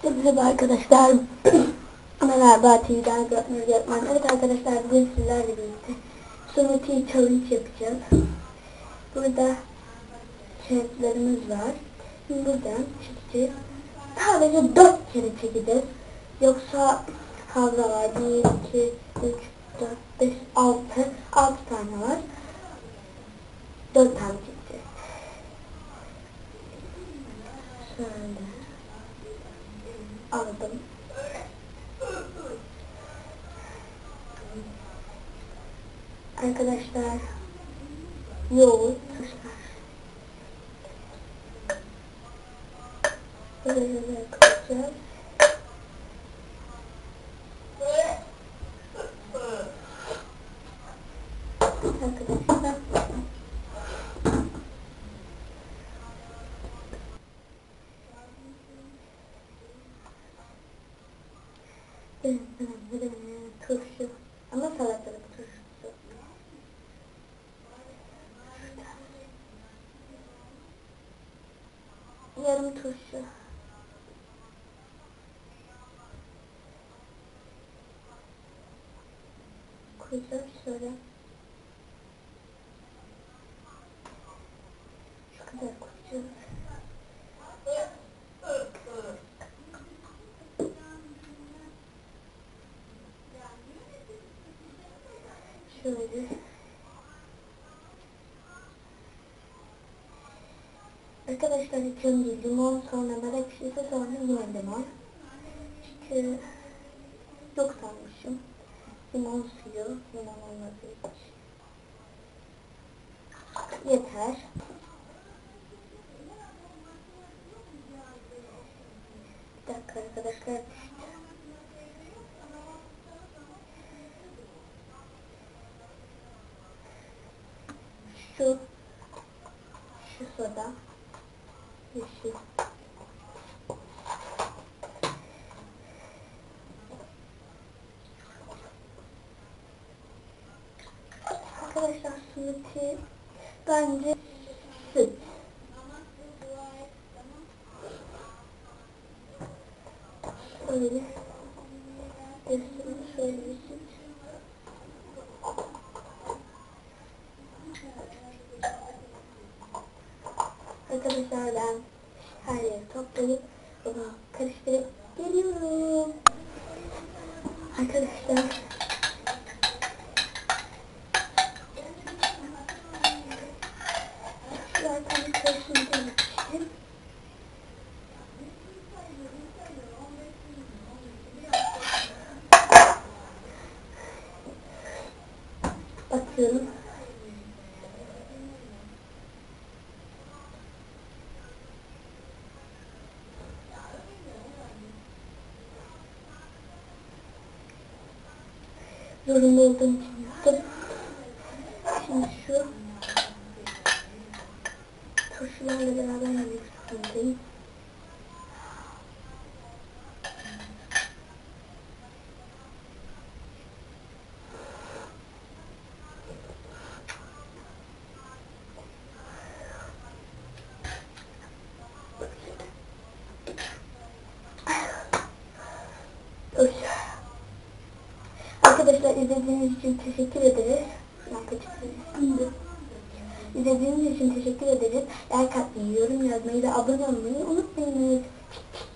Merhaba arkadaşlar. Merhaba TV'den Gökmen. Evet arkadaşlar, bugün sizlerle birlikte Smoothie Challenge yapacağız. Burada kağıtlarımız var. Şimdi buradan çekeceğiz. Sadece 4 kere çekeceğiz. Yoksa fazla var. 1, 2, 3, 4, 5, 6. 6 tane var. 4 tane çekeceğiz. Şöyle aldım. Arkadaşlar, yoğurt, tuşlar. Böyle koyacağız. Arkadaşlar, turşu ama salatalık turşusu. Yarım turşu. Koyacağız şöyle. Şu kadar koyacağız. Şöyle. Arkadaşlar, ilk önce limon, sonra nar ekşisi, sonra yine limon. Çünkü yok sanmışım. Limon suyu, limon olmadığı için. Yeter. Bir dakika arkadaşlar. Şu soda. Yeşil. Arkadaşlar, smoothie bence süt. Şöyle göstereyim, şöyle bir süt. Arkadaşlar, ben her yeri toplayıp bunu karıştırıp geliyorum. Arkadaşlar, zaten karıştırdığım için bakıyorum. Zorunda olduğum için yaptım. Şimdi şu turşularla beraber yemek zorundayım. Arkadaşlar, izlediğiniz için teşekkür ederiz. İzlediğiniz için teşekkür ederiz. Like atmayı, yorum yazmayı ve abone olmayı unutmayın.